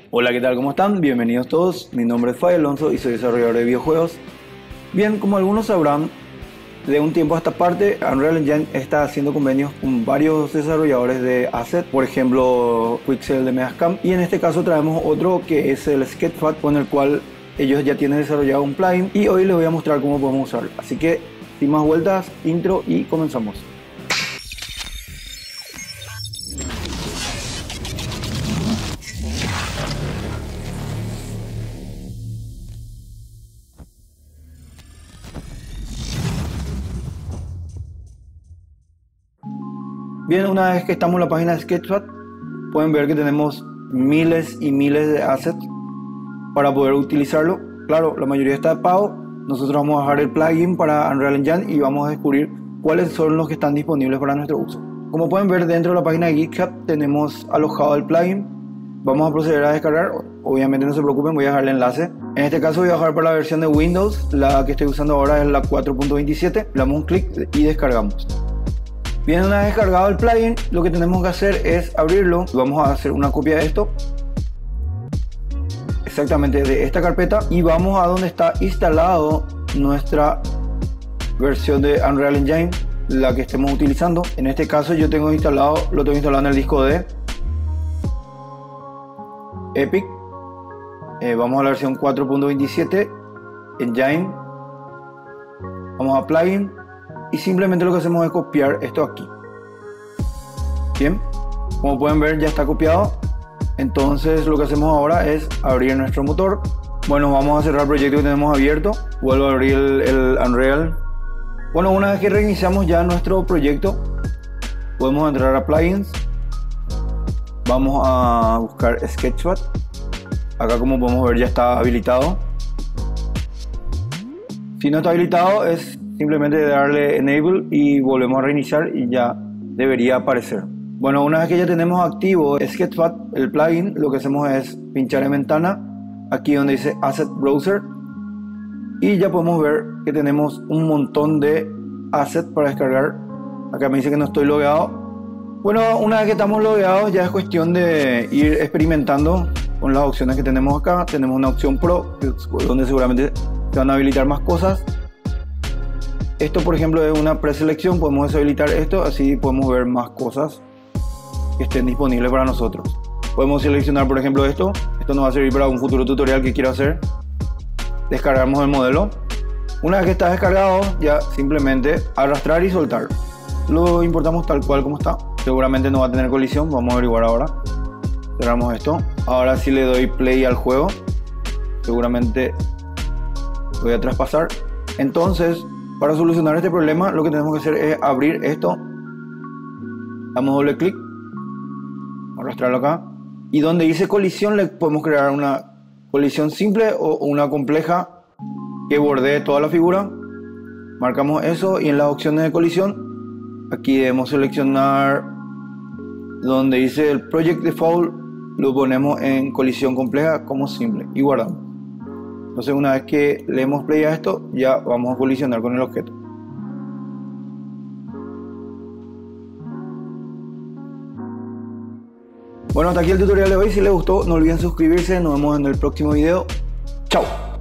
Hola, ¿qué tal? ¿Cómo están? Bienvenidos todos. Mi nombre es Fay Alonso y soy desarrollador de videojuegos. Bien, como algunos sabrán, de un tiempo a esta parte, Unreal Engine está haciendo convenios con varios desarrolladores de assets, por ejemplo, Quixel de Mediascam, y en este caso traemos otro que es el Sketchpad, con el cual ellos ya tienen desarrollado un plugin y hoy les voy a mostrar cómo podemos usarlo. Así que, sin más vueltas, intro y comenzamos. Bien, una vez que estamos en la página de Sketchpad, pueden ver que tenemos miles y miles de assets para poder utilizarlo. Claro, la mayoría está de pago. Nosotros vamos a bajar el plugin para Unreal Engine y vamos a descubrir cuáles son los que están disponibles para nuestro uso. Como pueden ver, dentro de la página de GitHub tenemos alojado el plugin. Vamos a proceder a descargar. Obviamente no se preocupen, voy a dejar el enlace. En este caso voy a bajar para la versión de Windows. La que estoy usando ahora es la 4.27. Le damos un clic y descargamos. Bien, una vez descargado el plugin, lo que tenemos que hacer es abrirlo. Vamos a hacer una copia de esto, exactamente de esta carpeta, y vamos a donde está instalado nuestra versión de Unreal Engine, la que estemos utilizando. En este caso yo lo tengo instalado en el disco de Epic. Vamos a la versión 4.27 Engine, vamos a plugin y simplemente lo que hacemos es copiar esto aquí. Bien, como pueden ver ya está copiado. Entonces lo que hacemos ahora es abrir nuestro motor. Bueno, vamos a cerrar el proyecto que tenemos abierto. Vuelvo a abrir el Unreal. Bueno, una vez que reiniciamos ya nuestro proyecto, podemos entrar a plugins. Vamos a buscar Sketchpad. Acá, como podemos ver, ya está habilitado. Si no está habilitado, es simplemente darle enable y volvemos a reiniciar y ya debería aparecer. Bueno, una vez que ya tenemos activo Sketchpad, el plugin, lo que hacemos es pinchar en ventana, aquí donde dice Asset Browser, y ya podemos ver que tenemos un montón de assets para descargar. Acá me dice que no estoy logueado. Bueno, una vez que estamos logueados ya es cuestión de ir experimentando con las opciones que tenemos acá. Tenemos una opción Pro, donde seguramente se van a habilitar más cosas. Esto, por ejemplo, es una preselección. Podemos deshabilitar esto, así podemos ver más cosas que estén disponibles para nosotros. Podemos seleccionar, por ejemplo, esto nos va a servir para un futuro tutorial que quiero hacer. Descargamos el modelo. Una vez que está descargado, ya simplemente arrastrar y soltar. Lo importamos tal cual como está. Seguramente no va a tener colisión, vamos a averiguar ahora. Cerramos esto. Ahora sí le doy play al juego. Seguramente voy a traspasar. Entonces, para solucionar este problema, lo que tenemos que hacer es abrir esto. Damos doble clic, arrastrarlo acá, y donde dice colisión le podemos crear una colisión simple o una compleja que bordee toda la figura. Marcamos eso y en las opciones de colisión aquí debemos seleccionar donde dice el Project Default, lo ponemos en colisión compleja como simple y guardamos. Entonces, una vez que le demos play a esto, ya vamos a colisionar con el objeto. Bueno, hasta aquí el tutorial de hoy. Si les gustó, no olviden suscribirse. Nos vemos en el próximo video. Chao.